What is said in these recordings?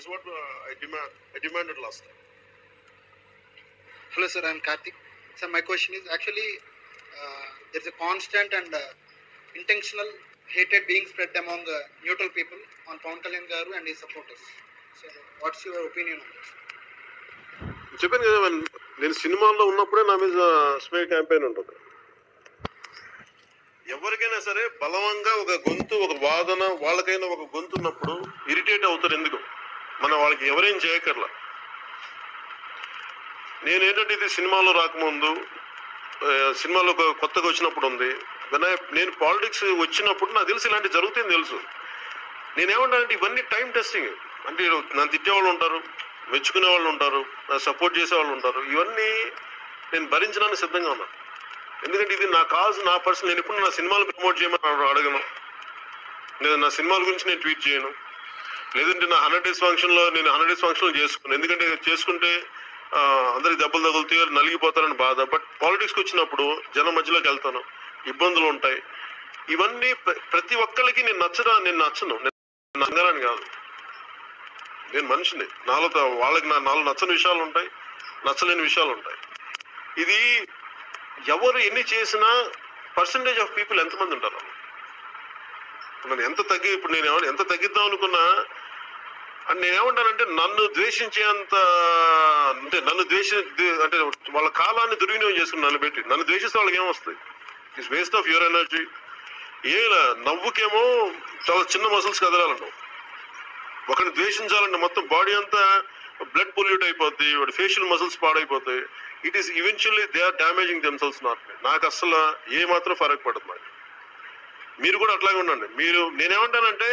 That's what I demanded last time. Hello, sir. I'm Karthik. Sir, my question is actually there's a constant and intentional hatred being spread among neutral people on Pawan Kalyan Garu and his supporters. So, what's your opinion on this? చెప్పాను కదా, నేను సినిమాల్లో ఉన్నప్పుడే నా మీద స్మే campaign ఉంటుంది. ఎవరికైనా సరే బలవంగా ఒక గొంతు, ఒక వాదన, వాళ్ళకైనా ఒక గొంతు ఉన్నప్పుడు ఇరిటేట్ అవుతారు. ఎందుకు? మనం వాళ్ళకి ఎవరేం చేయకర్లా. నేనేంటంటే ఇది సినిమాలో రాకముందు, సినిమాలో కొత్తగా వచ్చినప్పుడు ఉంది. నేను పాలిటిక్స్ వచ్చినప్పుడు నాకు తెలుసు ఇలాంటి జరుగుతాయని తెలుసు. నేనేమంటానంటే ఇవన్నీ టైం టెస్టింగ్. అంటే నన్ను తిట్టేవాళ్ళు ఉంటారు, మెచ్చుకునే వాళ్ళు ఉంటారు, సపోర్ట్ చేసే వాళ్ళు ఉంటారు. ఇవన్నీ నేను భరించడానికి సిద్ధంగా ఉన్నాను. ఎందుకంటే ఇది నా కాజ్, నా పర్సన్. నేను ఎప్పుడు నా సినిమాలు ప్రమోట్ చేయమని అడగను, లేదా నా సినిమాల గురించి నేను ట్వీట్ చేయను, లేదంటే నా 100 days ఫంక్షన్లో నేను 100 days ఫంక్షన్లో చేసుకున్నాను. ఎందుకంటే చేసుకుంటే అందరికి దెబ్బలు తగులుతాయో, నలిగిపోతారని బాధ. బట్ పాలిటిక్స్కి వచ్చినప్పుడు జనం మధ్యలోకి వెళ్తాను, ఇబ్బందులు ఉంటాయి. ఇవన్నీ ప్రతి ఒక్కరికి నేను నచ్చను. నేను అంగారాన్ని కాదు, నేను మనిషిని. వాళ్ళకి నాలో నచ్చని విషయాలు ఉంటాయి, నచ్చలేని విషయాలు ఉంటాయి. ఇది ఎవరు ఎన్ని చేసినా పర్సంటేజ్ ఆఫ్ పీపుల్ ఎంతమంది ఉంటారు. ఇప్పుడు నేను ఎంత తగ్గిద్దాం అనుకున్నా, నేనేమంటానంటే నన్ను ద్వేషించేంత, అంటే అంటే వాళ్ళ కాలాన్ని దుర్వినియోగం చేసుకుని నన్ను పెట్టి నన్ను ద్వేషిస్తే వాళ్ళకి ఏమొస్తుంది? It's waste of your energy. నవ్వుకేమో చాలా చిన్న మసిల్స్ కదలాలంటావు, ఒకరిని ద్వేషించాలంటే మొత్తం బాడీ అంతా బ్లడ్ పొల్యూట్ అయిపోద్ది, వాడి ఫేషియల్ మసిల్స్ పాడైపోతాయి. It is eventually they are damaging themselves, not me. నాకు అసలు ఏ మాత్రం ఫరక్ పడదు. నాకు మీరు కూడా అట్లాగే ఉండండి. నేనేమంటానంటే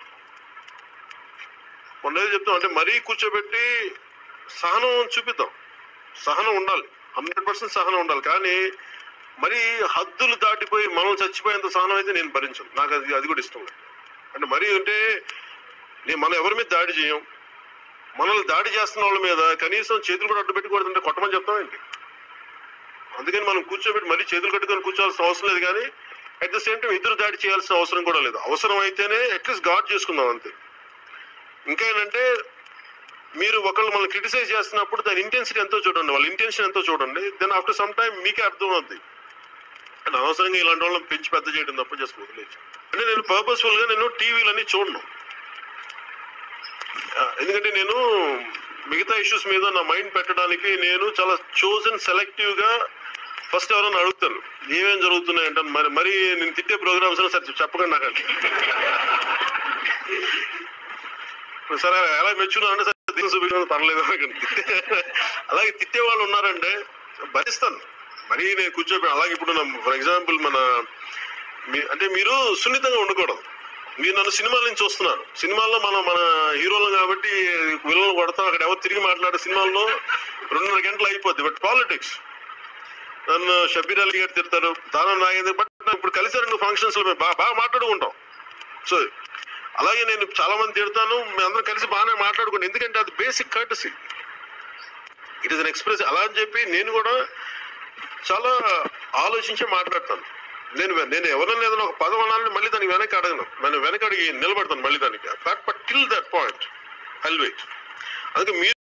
మొన్నదే చెప్తాం, అంటే మరీ కూర్చోబెట్టి సహనం చూపిద్దాం. సహనం ఉండాలి, 100% సహనం ఉండాలి. కానీ మరీ హద్దులు దాటిపోయి మనం చచ్చిపోయేంత సహనం అయితే నేను భరించను. నాకు అది కూడా ఇష్టం లేదు. అంటే మరీ అంటే మనం ఎవరి మీద దాడి చేయం. మనల్ని దాడి చేస్తున్న వాళ్ళ మీద కనీసం చేతులు కూడా అడ్డు పెట్టకూడదంటే కొట్టమని చెప్తాం ఏంటి? అందుకని మనం కూర్చోబెట్టి మరీ చేతులు కట్టుకొని కూర్చోవాల్సిన అవసరం లేదు. కానీ అట్ ద సేమ్ టైం ఇద్దరు దాడి చేయాల్సిన అవసరం కూడా లేదు. అవసరం అయితేనే అట్లీస్ట్ గాడ్ చేసుకుందాం అంతే. ఇంకా ఏంటంటే మీరు ఒకళ్ళు మనల్ని క్రిటిసైజ్ చేస్తున్నప్పుడు దాని ఇంటెన్సిటీ ఎంతో చూడండి, వాళ్ళ ఇంటెన్షన్ ఎంతో చూడండి. దెన్ ఆఫ్టర్ సమ్ టైం మీకే అర్థం అవుద్ది. అంటే అనవసరంగా ఇలాంటి వాళ్ళని పెంచి పెద్ద చేయడం తప్ప జస్ట్ వదిలేచ్చు. అంటే నేను పర్పస్ఫుల్ గా నేను టీవీలన్నీ చూడను. ఎందుకంటే నేను మిగతా ఇష్యూస్ మీద నా మైండ్ పెట్టడానికి నేను చాలా చోజన్ సెలెక్టివ్ గా ఫస్ట్ ఎవరైనా అడుగుతాను ఏమేమి జరుగుతున్నాయి అంటాను. మరి నేను తిట్టే ప్రోగ్రామ్స్ సరే చెప్పకండి నాకండి. సరే ఎలా మెచ్చున్నా అంటే సరే దీని చూపించడం పర్లేదు అనకండి. అలాగే తిట్టే వాళ్ళు ఉన్నారంటే భరిస్తాను. మరీ నేను కూర్చోబెట్టి అలాగే ఇప్పుడు ఫర్ ఎగ్జాంపుల్ అంటే మీరు సున్నితంగా ఉండకూడదు. మీరు నన్ను సినిమాల నుంచి చూస్తున్నారు. సినిమాల్లో మన హీరోలు కాబట్టి విలన్లు కొడతాం, అక్కడ ఎవరు తిరిగి మాట్లాడే సినిమాల్లో 2.5 గంటలు అయిపోద్ది. బట్ పాలిటిక్స్ నన్ను షబీర్ అలీ గారు తిడతారు, దానం నాగేంద్ర. బట్ ఇప్పుడు కలిసి 2 ఫంక్షన్స్ లో బాగా మాట్లాడుకుంటాం. సో అలాగే నేను చాలా మంది తిడతాను, మేము అందరం కలిసి బాగానే మాట్లాడుకుంటాం. ఎందుకంటే అది basic courtesy, it is unexpressed. అలా అని చెప్పి నేను కూడా చాలా ఆలోచించి మాట్లాడతాను. నేను ఎవరైనా ఏదైనా ఒక పదం అనాలని మళ్ళీ దానికి వెనక్కి అడగను, నేను వెనక్కి అడిగి నిలబడతాను మళ్ళీ దానికి. But till that point I will wait. అందుకే మీరు